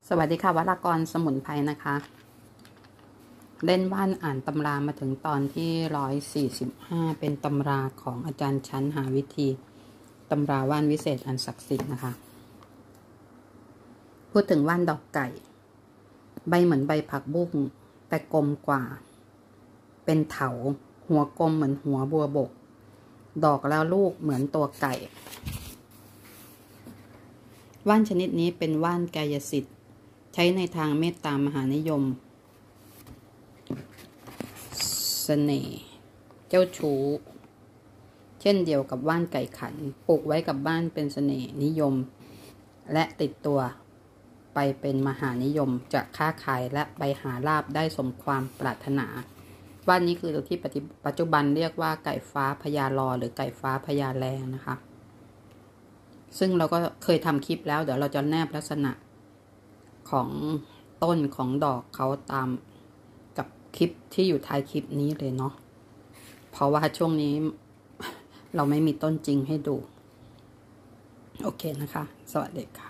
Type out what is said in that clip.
สวัสดีค่ะวรากรสมุนไพรนะคะเล่นว่านอ่านตำรามาถึงตอนที่145เป็นตำราของอาจารย์ชั้นหาวิธีตำราว่านวิเศษอันศักดิ์สิทธิ์นะคะพูดถึงว่านดอกไก่ใบเหมือนใบผักบุ้งแต่กลมกว่าเป็นเถาหัวกลมเหมือนหัวบัวบกดอกแล้วลูกเหมือนตัวไก่ว่านชนิดนี้เป็นว่านกายสิทธิ์ใช้ในทางเมตตามหานิยมเสน่ห์เจ้าชู้เช่นเดียวกับว่านไก่ขันปลูกไว้กับบ้านเป็นเสน่ห์นิยมและติดตัวไปเป็นมหานิยมจะค้าขายและไปหาลาภได้สมความปรารถนาว่านนี้คือที่ปัจจุบันเรียกว่าไก่ฟ้าพญาลอหรือไก่ฟ้าพญาแลนะคะซึ่งเราก็เคยทำคลิปแล้วเดี๋ยวเราจะแนบลักษณะของต้นของดอกเขาตามกับคลิปที่อยู่ท้ายคลิปนี้เลยเนาะเพราะว่าช่วงนี้เราไม่มีต้นจริงให้ดูโอเคนะคะสวัสดีค่ะ